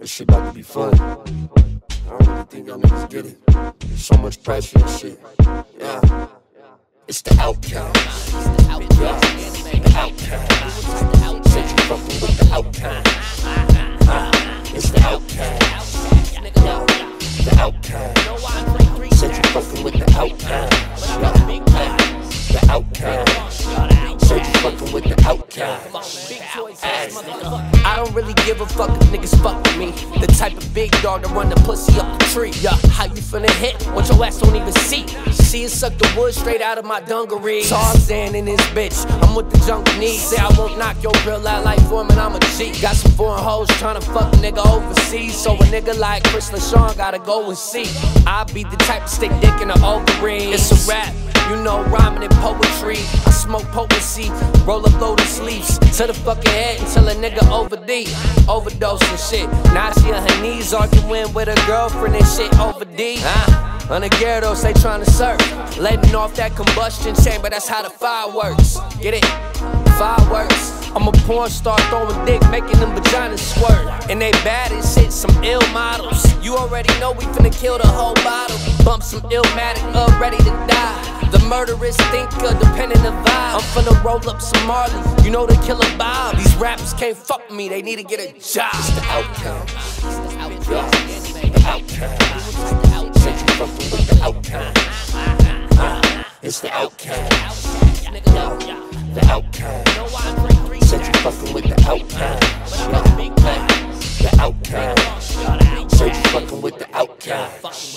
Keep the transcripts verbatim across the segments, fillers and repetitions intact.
This shit about to be fun. I don't really think y'all niggas get it. There's so much pressure and shit. Yeah. It's the outcast. Yeah. The outcast. Said you fucking with the outcast. Uh, it's the outcast. Yeah. The outcast. Said you fucking with the outcast. Yeah. The outcast. Said you fucking with the outcast. I don't really give a fuck if niggas fuck with me. The type of big dog that run the pussy up the tree. Yeah, how you finna hit what your ass don't even see? See it suck the wood straight out of my dungarees. Tarzan in this bitch, I'm with the junk knees. Say I won't knock your grill out like Foreman, I'm a G. Got some foreign hoes tryna fuck a nigga overseas. So a nigga like Chris LaShawn gotta go and see. I be the type to stick dick in the ovaries. It's a rap. You know, rhyming and poetry. I smoke potency, roll up loaded sleeves to the fucking head until a nigga over D, overdose and shit. Now she on her knees arguing with her girlfriend and shit over D. Uh, on the Gyarados, they tryna surf, letting off that combustion chamber. That's how the fire works. Get it? Fireworks. I'm a porn star throwing dick, making them vaginas squirt. And they bad as shit, some ill models. You already know we finna kill the whole bottle. Bump some illmatic up, ready to die. The murderous thinker, depending the vibe. I'm finna roll up some Marley, you know the killer Bob. These rappers can't fuck with me, they need to get a job. It's the outcast. Yeah. The outcast. Said you fucking with the outcast. Uh, it's the outcast. Yeah. The outcast. Said you fucking with the outcast. Yeah. The outcast. Said you fucking with the outcast.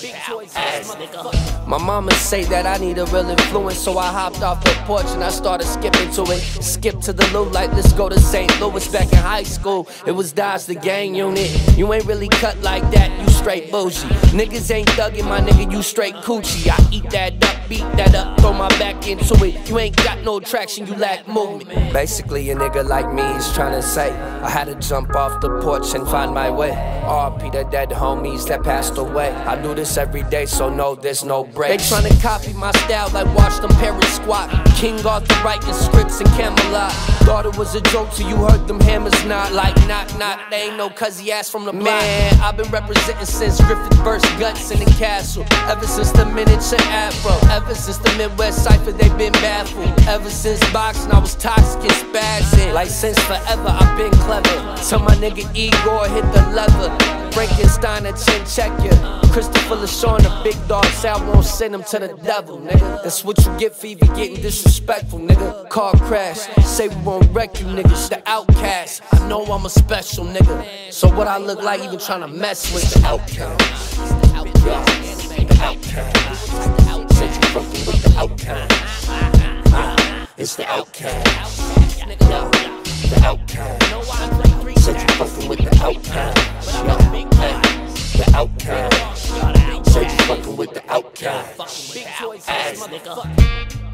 My mama say that I need a real influence, so I hopped off the porch and I started skipping to it. Skip to the loop like let's go to Saint Louis. Back in high school, it was Dodge the gang unit. You ain't really cut like that, you straight bougie. Niggas ain't thuggin', my nigga, you straight coochie. I eat that up, beat that up, throw my back into it. You ain't got no traction, you lack movement. Basically, a nigga like me is tryna say I had to jump off the porch and find my way. R P the dead homies that passed away. I do this every day, so no, there's no break. They tryna copy my style like watch them parents squat. King Arthur writing scripts in Camelot. Thought it was a joke till you heard them hammers knock. Like knock knock, they ain't no cuzzy ass from the block. Man, I've been representing since Griffith burst guts in the castle. Ever since the miniature afro. Ever since the Midwest cypher, they been baffled. Ever since boxing, I was toxic and spazzing. Like since forever, I've been clever. Till my nigga Igor hit the lever. Frankenstein a chin check ya. Christopher LaShawn, a big dog, say I won't send him to the devil, nigga. That's what you get for even getting disrespectful, nigga. Car crash, say we won't wreck you, niggas. The outcast, I know I'm a special nigga. So what I look like even trying to mess with the outcast. Yeah. The outcast. Said you fucking with the outcast. Uh, it's the outcast. Yeah. The outcast. Said you fucking with the outcast. Yeah. The outcast. Said you fucking with the outcast. Big choice, nigga.